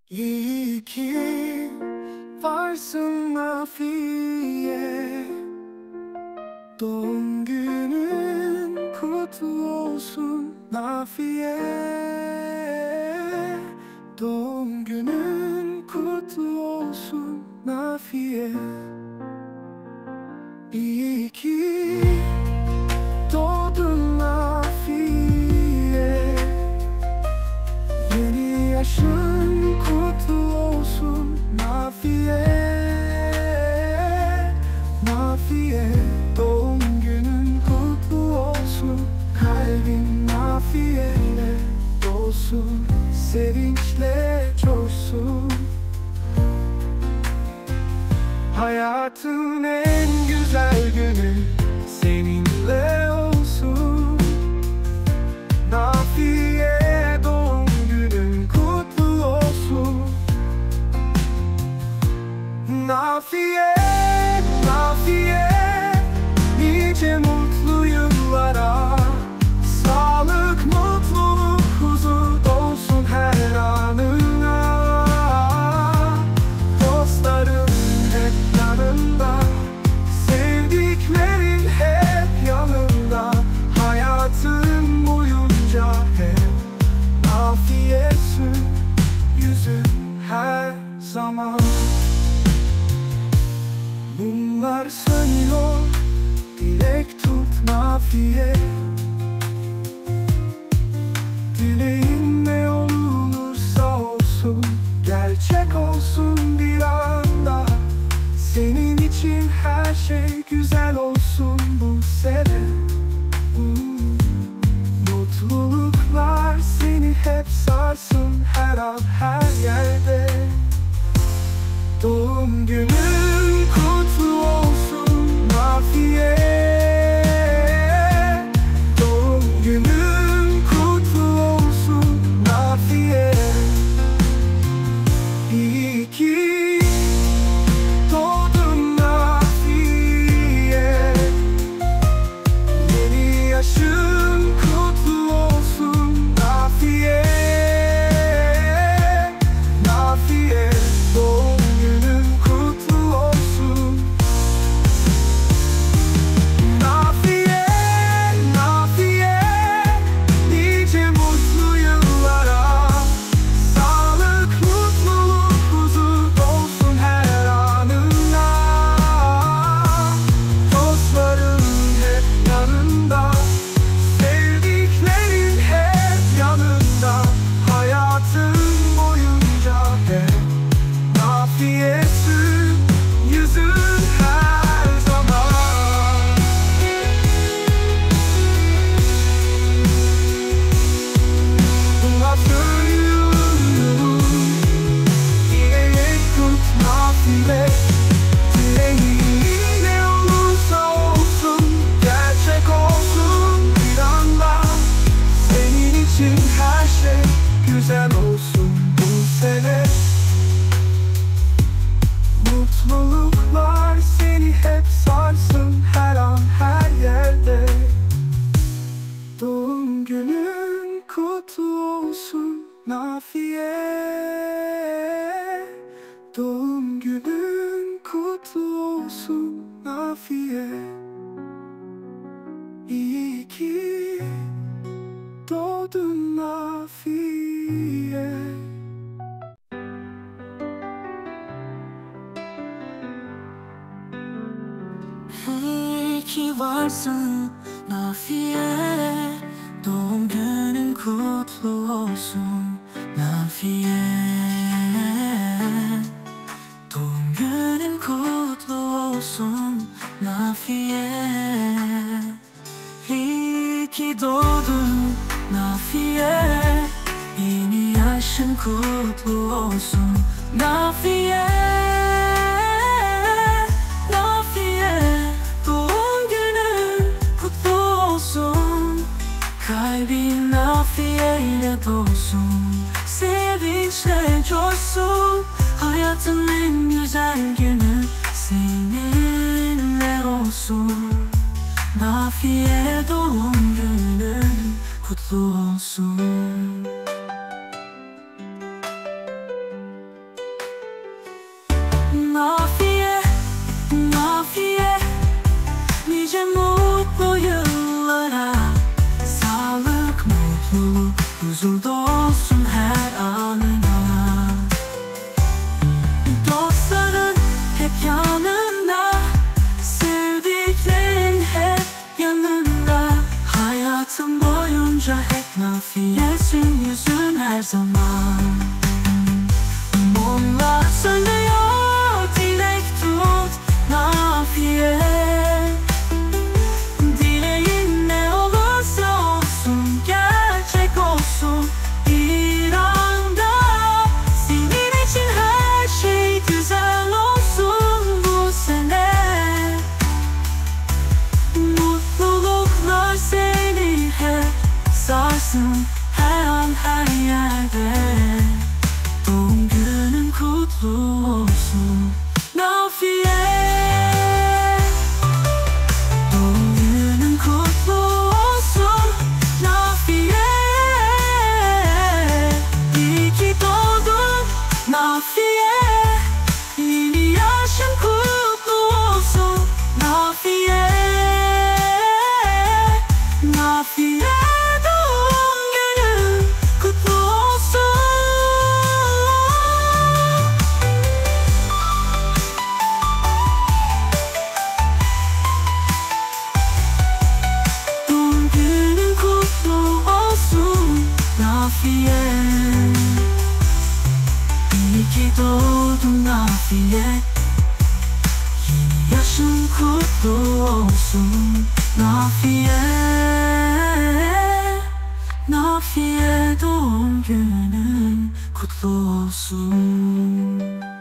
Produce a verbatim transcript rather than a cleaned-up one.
İyi ki varsın Nafiye. Doğum günün kutlu olsun Nafiye. Doğum günün kutlu olsun Nafiye. İyi ki doğdun Nafiye. Yeni yaşın kutlu olsun Nafiye. Nafiye, doğum günün kutlu olsun. Kalbin Nafiye'yle dolsun, sevinçle coşsun. Hayatın en güzel günü seninle olsun Nafiye. Doğum günün kutlu olsun Nafiye. Nafiye, nice mutlu yıllara. Sağlık, mutluluk, huzur dolsun her anına. Dostların hep yanında, sevdiklerin hep yanında. Hayatın boyunca hep Nafiye'sin, yüzün her zaman. Mumlar sönüyor, dilek tut Nafiye. Dileğin ne olursa olsun, gerçek olsun bir anda. Senin için her şey güzel olsun bu sene. Hmm. Mutluluklar seni hep sarsın her an her yerde. Doğum günün kutlu olsun Nafiye. Doğum günün kutlu olsun Nafiye. İyi ki doğdun Nafiye. Yeni yaşın kutlu olsun Nafiye. Nafiye, doğum günün kutlu olsun Nafiye. Nafiye, nice mutlu yıllara. Sağlık, mutluluk, huzur dolsun her anına. Dostların hep yanında, sevdiklerin hep yanında. Hayatın boyunca hep Nafiye'sin, yüzün her zaman. Bunlar söylüyorum, dilek tut Nafiye. Dileğin ne olursa olsun, gerçek olsun bir anda. Senin için her şey güzel olsun bu sene. Mutluluklar seni hep sarsın her an her yerde. Doğum günün kutlu olsun Nafiye. Doğum günün kutlu olsun Nafiye. İyi ki doğdun Nafiye. İyi ki varsın Nafiye. Doğum günün kutlu olsun Nafiye. Doğum günün kutlu olsun Nafiye. İyi ki doğdun Nafiye. Yeni yaşın kutlu olsun Nafiye. Kalbin Nafiye'yle dolsun, sevinçle coşsun. Hayatın en güzel günü seninle olsun. Nafiye, doğum günün kutlu olsun. kutlu olsun Nafiye. Doğum günün kutlu olsun Nafiye. İyi ki doğdun Nafiye. Yeni yaşın kutlu olsun Nafiye. Nafiye, doğum günün kutlu olsun. Doğum günün kutlu olsun Nafiye. İyi ki doğdun Nafiye. Yeni yaşın kutlu olsun Nafiye. Nafiye, doğum günün kutlu olsun.